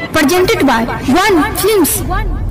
presented by One Films.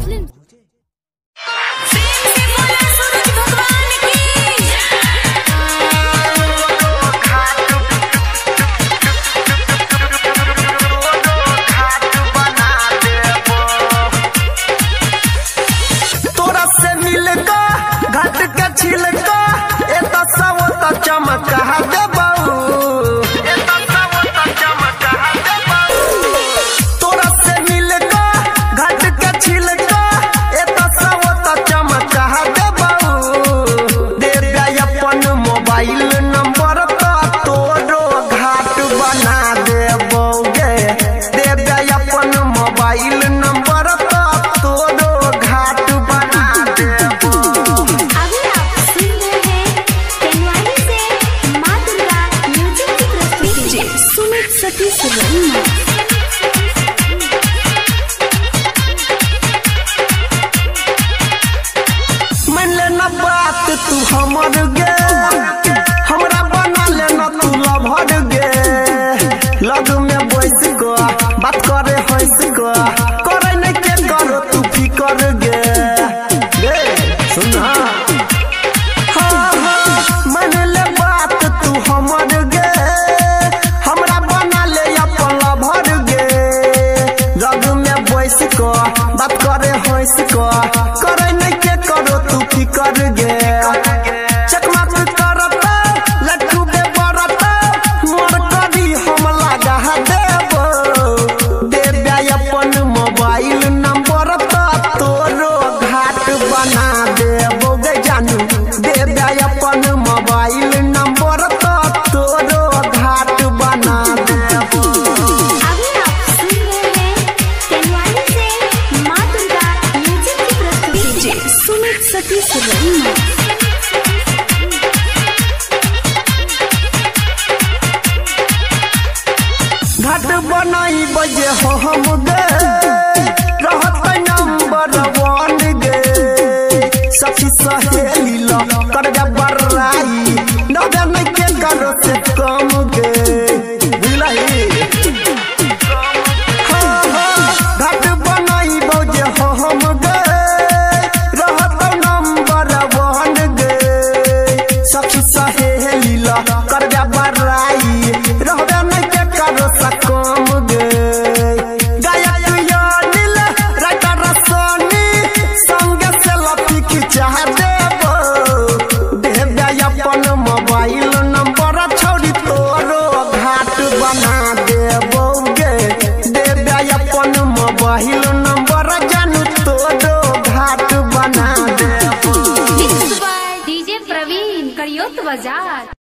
मन लेना बात तू हमर गे, हमरा बना लेना तू लभर गे। लग में बैस गो बात करे हंस गो, करे नहीं के करो तू फिकर गे। सुना मन ले बात तू हमर गे, हमरा बना ले अपन लभर गे। लग में बैस गो बात करे हंस गो, करे नहीं के करो तू फिकर गे। चकमाक करता लट्टू बे बरता, मोर करी हम लगा देबो। देबे अपन मोबाइल नंबर तो तोरो घाट बना देबो गे जानू। देबे अपन मोबाइल नंबर तो तोरो घाट बना देबो। अभी आप सुन रहे हैं कैनवानी से माँ दुर्गा म्यूजिक की प्रस्तुति। सुमित सतीश रईमा घाट बनाई बजे हो हम गे, रहत नंबर 1 गे। सखी सहेली लो कर जा बर्राई, नौजा नहीं के करो से कम गे। बुझलही घाट बनाई बजे हो हम गे, रहत नंबर 1 गे। सखी सहेली लो कर जा बर्राई, रहबे नहीं के करो से कम गे। गायक यादिल राइटर सोनी संगे से लपी खिंचा देबो। देबे अपन मोबाइल नंबर छोड़ी तोरो घाट बना देबो गे। देबे अपन मोबाइल नंबर जानू तोरो घाट बना देबो। डीजे प्रवीण करियोत बाजार।